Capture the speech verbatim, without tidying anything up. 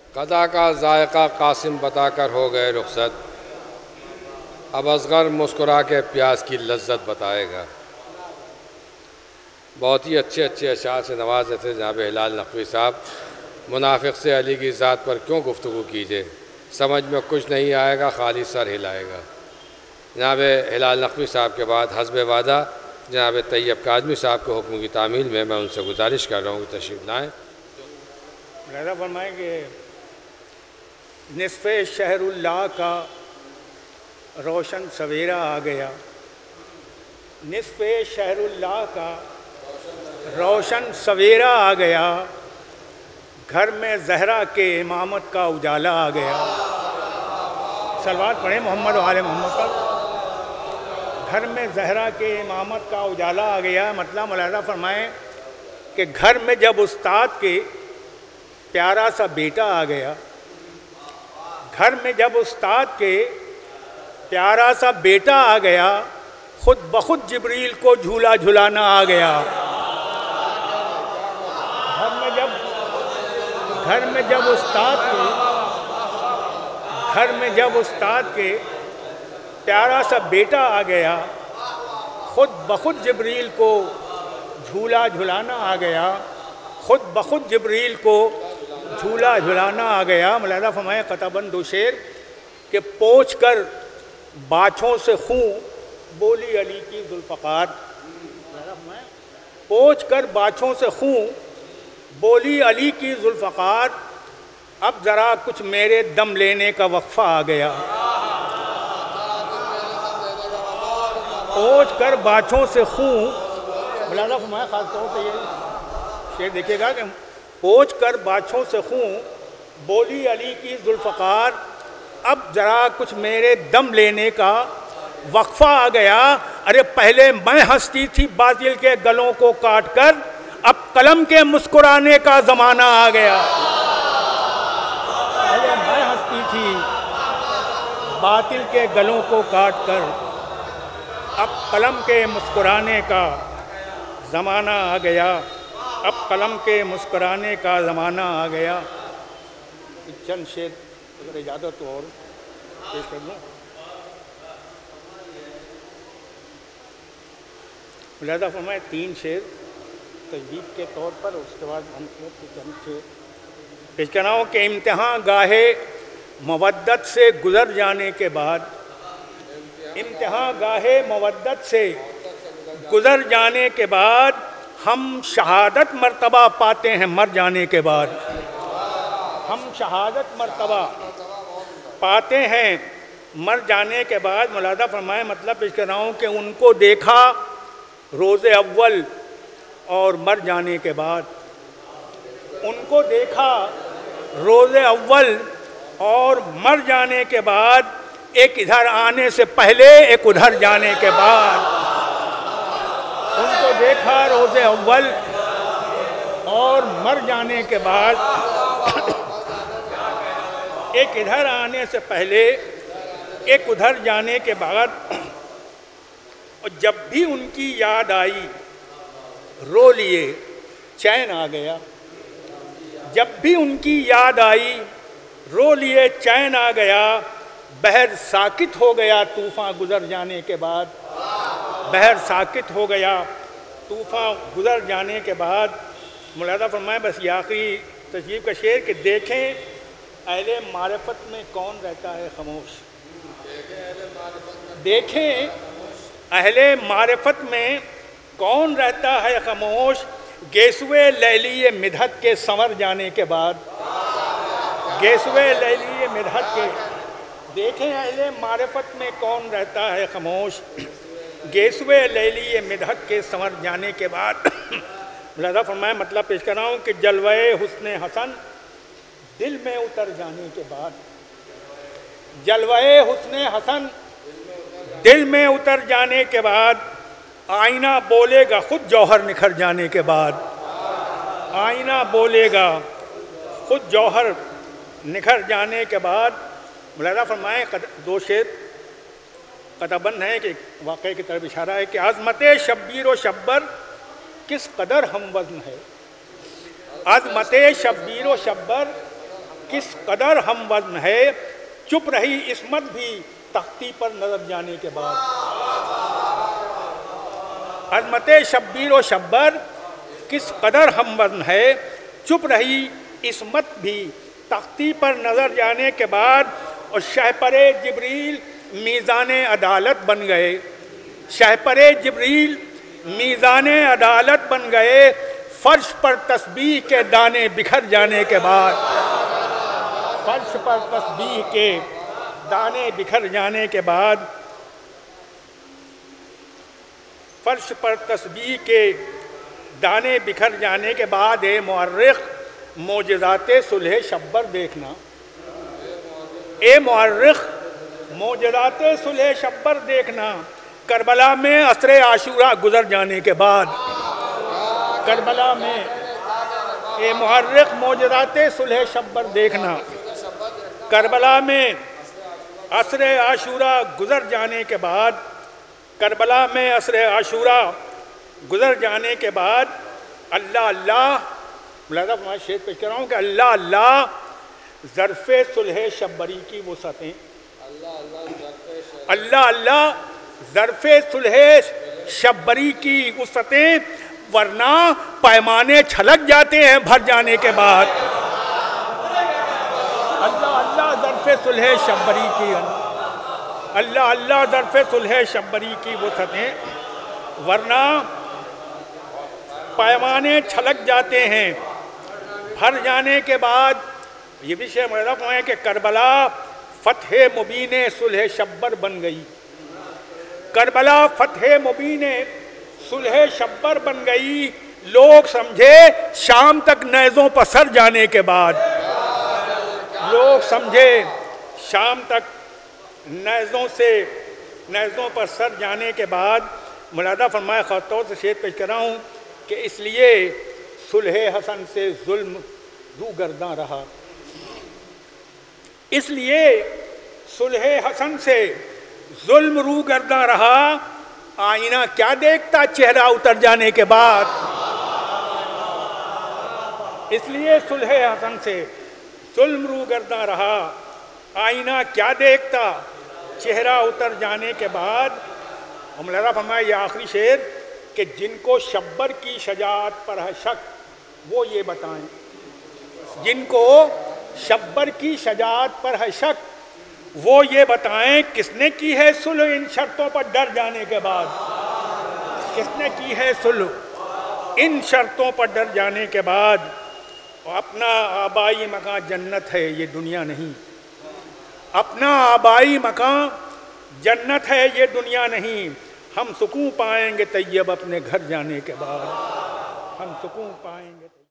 قضا کا ذائقہ قاسم بتا کر ہو گئے رخصت، اب اصغر مسکرا کے پیاس کی لذت بتائے گا۔ بہت ہی اچھے اچھے اشعار سے نوازے تھے جناب ہلال نقوی صاحب۔ منافق سے علی کی ذات پر کیوں گفتگو کیجیے، سمجھ میں کچھ نہیں آئے گا، خالی سر ہلائے گا۔ جناب ہلال نقوی صاحب کے بعد حسب وعدہ جناب طیب کاظمی صاحب کے حکم کی تعمیل میں میں ان سے گزارش کر رہا ہوں کہ تشریف لائیں۔ ملاحظہ فرمائیں کہ نصف شہر اللہ کا روشن سویرا آ گیا، نصف شہر اللہ کا روشن سویرا آ گیا، گھر میں زہرا کے امامت کا اجالا آ گیا۔ صلوات پڑھیں محمد و آل محمد پر۔ گھر میں زہرا کے امامت کا اجالا آ گیا، مطلب ملاحظہ فرمائیں کہ گھر میں جب استاد کے پیارا سا بیٹا آ گیا، گھر میں جب استاد کے پیارا سا بیٹا آ گیا، خود بخود جبریل کو جھولا جھلانا آ گیا۔ گھر میں جب گھر میں جب استاد کے گھر میں جب استاد کے پیارا سا بیٹا آ گیا، خود بخود جبریل کو جھولا جھلانا آ گیا، خود بخود جبریل کو جھولا جھلانا آ گیا۔ ملاحظہ فرمائیں قطع بند دو شعر کہ پوچھ کر باچھوں سے خوں بولی علی کی ذوالفقار، پوچھ کر باچھوں سے خوں بولی علی کی ذوالفقار، اب ذرا کچھ میرے دم لینے کا وقفہ آ گیا۔ پوچھ کر باچھوں سے خوں، ملاحظہ فرمائیں خاص طور سے یہ شعر دیکھیے گا کہ پوچھ کر باچھوں سے خوں بولی علی کی ذوالفقار، اب ذرا کچھ میرے دم لینے کا وقفہ آ گیا۔ ارے پہلے میں ہنستی تھی باطل کے گلوں کو کاٹ کر، اب قلم کے مسکرانے کا زمانہ آ گیا۔ پہلے میں ہنستی تھی باطل کے گلوں کو کاٹ کر، اب قلم کے مسکرانے کا زمانہ آ گیا، اب قلم کے مسکرانے کا زمانہ آ گیا۔ چند شعر اگر اجازت اور پیش کر دوں۔ ملاحظہ فرمائے تین شعر تجوید کے طور پر، اس کے بعد ہم چند شعر پیش کرنا ہو کہ امتحان گاہے مودت سے گزر جانے کے بعد، امتحان گاہے مودت سے گزر جانے کے بعد، ہم شہادت مرتبہ پاتے ہیں مر جانے کے بعد، ہم شہادت مرتبہ پاتے ہیں مر جانے کے بعد۔ ملاحظہ فرمائیں مطلب پیش کر رہا ہوں کہ ان کو دیکھا روز اول اور مر جانے کے بعد، ان کو دیکھا روز اول اور مر جانے کے بعد، ایک ادھر آنے سے پہلے ایک ادھر جانے کے بعد، ان کو دیکھا روز اول اور مر جانے کے بعد، ایک ادھر آنے سے پہلے ایک ادھر جانے کے بعد، اور جب بھی ان کی یاد آئی رو لیے چین آ گیا، جب بھی ان کی یاد آئی رو لیے چین آ گیا، بحر ساکت ہو گیا طوفان گزر جانے کے بعد، بحر ساکت ہو گیا طوفان گزر جانے کے بعد۔ ملاحظہ فرمائیں بس یہ آخری تشریف کا شعر کہ دیکھیں اہل معرفت میں کون رہتا ہے خاموش، دیکھیں اہل معرفت میں کون رہتا ہے خاموش، گیسوے لیلی مدحت کے سنور جانے کے بعد، گیسوے لیلی مدحت کے، دیکھیں اہل معرفت میں کون رہتا ہے خاموش، گیسوے لیلی مدحت کے سنور جانے کے بعد۔ ملاحظہ فرمائیں مطلب پیش کر رہا ہوں کہ جلوہ حسن حسن دل میں اتر جانے کے بعد، جلوہ حسن حسن دل میں اتر جانے کے بعد، آئینہ بولے گا خود جوہر نکھر جانے کے بعد، آئینہ بولے گا خود جوہر نکھر جانے کے بعد۔ ملاحظہ فرمائیں دو شعر قطع بند ہیں کہ واقعے کی طرف اشارہ ہے کہ عظمت شبیر و شبر کس قدر ہم وزن ہے، عظمت شبیر و شبر کس قدر ہم وزن ہے، چپ رہی عصمت بھی تختی پر نظر جانے کے بعد۔ عظمت شبیر و شبر کس قدر ہم وزن ہے، چپ رہی عصمت بھی تختی پر نظر جانے کے بعد، اور شہپر جبریل میزان عدالت بن گئے، شہپر جبریل میزان عدالت بن گئے، فرش پر تسبیح کے دانے بکھر جانے کے بعد، فرش پر تسبیح کے دانے بکھر جانے کے بعد، فرش پر تسبیح کے دانے بکھر جانے کے بعد اے مورخ معجزات صلح شبر دیکھنا، اے مورخ معجزات صلح شبر دیکھنا، کربلا میں عصر عاشورہ گزر جانے کے بعد، کربلا میں اے مورخ معجزات صلح شبر دیکھنا، کربلا میں عصر عاشورہ گزر جانے کے بعد، کربلا میں عصر عاشورہ گزر جانے کے بعد، اللہ اللہ ملاحظہ فرمائے، شعر پیش کر رہا ہوں کہ اللہ اللہ ظرف صلح شبری کی وسعتیں، اللہ اللہ ظرف صلح شبری کی وسعتیں، ورنہ پیمانے چھلک جاتے ہیں بھر جانے کے بعد، اللہ اللہ ظرف صلح شبری کی، اللہ اللہ ظرف صلح شبری کی وسعتیں، ورنہ پیمانے چھلک جاتے ہیں بھر جانے کے بعد۔ یہ بھی شعر معرف ہے کہ کربلا فتح مبین صلح شبر بن گئی، کربلا فتح مبین صلح شبر بن گئی، لوگ سمجھے شام تک نیزوں پر سر جانے کے بعد، لوگ سمجھے شام تک نیزوں سے نیزوں پر سر جانے کے بعد۔ ملاحظہ فرمائے، خاص طور سے شعر پیش کر رہا ہوں کہ اس لیے صلح حسن سے ظلم رو گرداں رہا، اس لیے صلح حسن سے ظلم رو گرداں رہا، آئینہ کیا دیکھتا چہرہ اتر جانے کے بعد، اس لیے صلح حسن سے ظلم رو گرداں رہا، آئینہ کیا دیکھتا چہرہ اتر جانے کے بعد۔ اور ملاحظہ فرمائے یہ آخری شعر کہ جن کو شبر کی شجاعت پر ہے شک وہ یہ بتائیں، جن کو شبر کی شجاعت پر ہے شک وہ یہ بتائیں، کس نے کی ہے صلح ان شرطوں پر ڈر جانے کے بعد، کس نے کی ہے صلح ان شرطوں پر ڈر جانے کے بعد۔ اپنا آبائی مکان جنت ہے یہ دنیا نہیں، اپنا آبائی مکان جنت ہے یہ دنیا نہیں، ہم سکون پائیں گے طیب اپنے گھر جانے کے بعد، ہم سکون پائیں گے۔